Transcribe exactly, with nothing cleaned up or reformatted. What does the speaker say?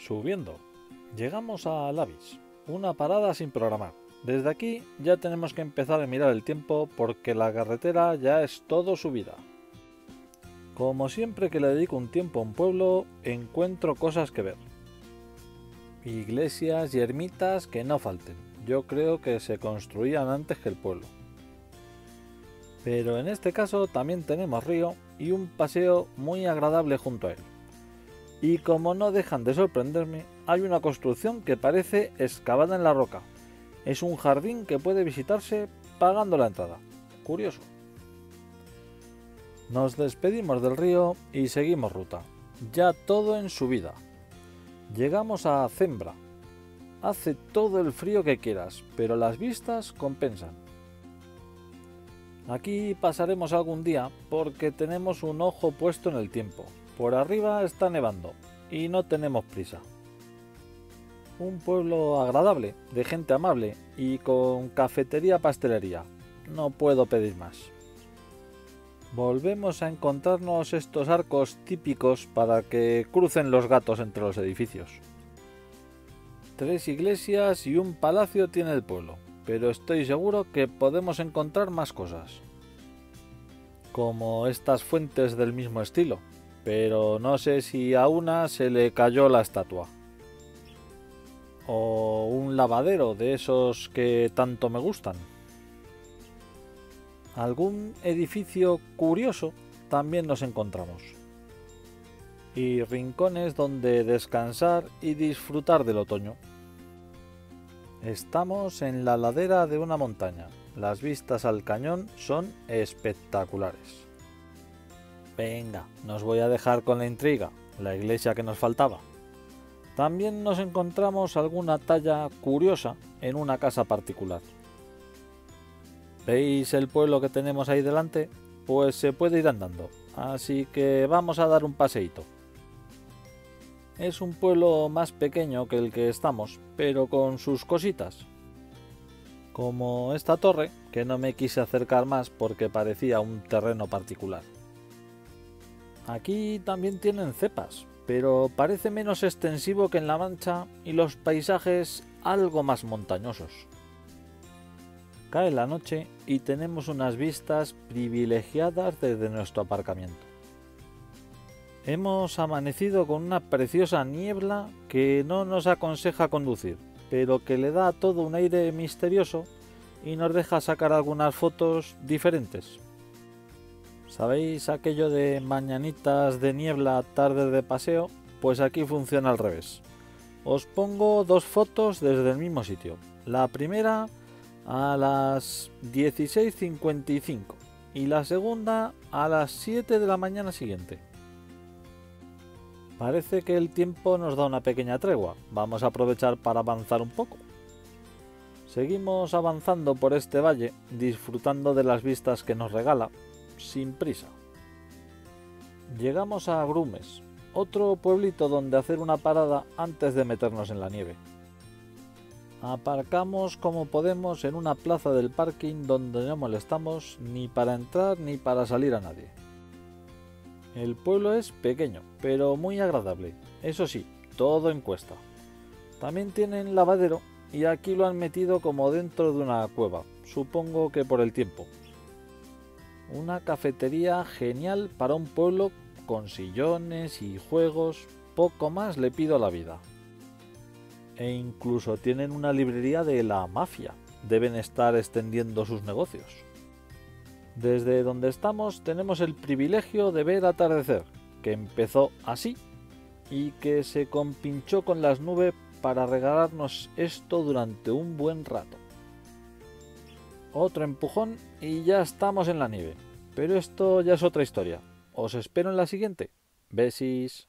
subiendo. Llegamos a Lavis, una parada sin programar. Desde aquí ya tenemos que empezar a mirar el tiempo porque la carretera ya es todo subida. Como siempre que le dedico un tiempo a un pueblo, encuentro cosas que ver. Iglesias y ermitas que no falten. Yo creo que se construían antes que el pueblo. Pero en este caso también tenemos río y un paseo muy agradable junto a él. Y como no dejan de sorprenderme, hay una construcción que parece excavada en la roca. Es un jardín que puede visitarse pagando la entrada. Curioso. Nos despedimos del río y seguimos ruta. Ya todo en subida. Llegamos a Zembra. Hace todo el frío que quieras, pero las vistas compensan. Aquí pasaremos algún día porque tenemos un ojo puesto en el tiempo. Por arriba está nevando y no tenemos prisa. Un pueblo agradable, de gente amable y con cafetería-pastelería. No puedo pedir más. Volvemos a encontrarnos estos arcos típicos para que crucen los gatos entre los edificios. Tres iglesias y un palacio tiene el pueblo, pero estoy seguro que podemos encontrar más cosas. Como estas fuentes del mismo estilo, pero no sé si a una se le cayó la estatua. O un lavadero de esos que tanto me gustan. Algún edificio curioso también nos encontramos. Y rincones donde descansar y disfrutar del otoño. Estamos en la ladera de una montaña. Las vistas al cañón son espectaculares. Venga, no os voy a dejar con la intriga, la iglesia que nos faltaba. También nos encontramos alguna talla curiosa en una casa particular. ¿Veis el pueblo que tenemos ahí delante? Pues se puede ir andando, así que vamos a dar un paseíto. Es un pueblo más pequeño que el que estamos, pero con sus cositas. Como esta torre, que no me quise acercar más porque parecía un terreno particular. Aquí también tienen cepas, pero parece menos extensivo que en La Mancha y los paisajes algo más montañosos. Cae la noche y tenemos unas vistas privilegiadas desde nuestro aparcamiento. Hemos amanecido con una preciosa niebla que no nos aconseja conducir, pero que le da a todo un aire misterioso y nos deja sacar algunas fotos diferentes. ¿Sabéis aquello de mañanitas de niebla, tardes de paseo? Pues aquí funciona al revés. Os pongo dos fotos desde el mismo sitio. La primera a las dieciséis cincuenta y cinco y la segunda a las siete de la mañana siguiente. Parece que el tiempo nos da una pequeña tregua. Vamos a aprovechar para avanzar un poco. Seguimos avanzando por este valle, disfrutando de las vistas que nos regala, sin prisa. Llegamos a Grumes, otro pueblito donde hacer una parada antes de meternos en la nieve. Aparcamos como podemos en una plaza del parking donde no molestamos ni para entrar ni para salir a nadie. El pueblo es pequeño, pero muy agradable. Eso sí, todo en cuesta. También tienen lavadero y aquí lo han metido como dentro de una cueva, supongo que por el tiempo. Una cafetería genial para un pueblo con sillones y juegos, poco más le pido a la vida. E incluso tienen una librería de la mafia, deben estar extendiendo sus negocios. Desde donde estamos tenemos el privilegio de ver atardecer, que empezó así y que se compinchó con las nubes para regalarnos esto durante un buen rato. Otro empujón y ya estamos en la nieve, pero esto ya es otra historia. Os espero en la siguiente. Besis.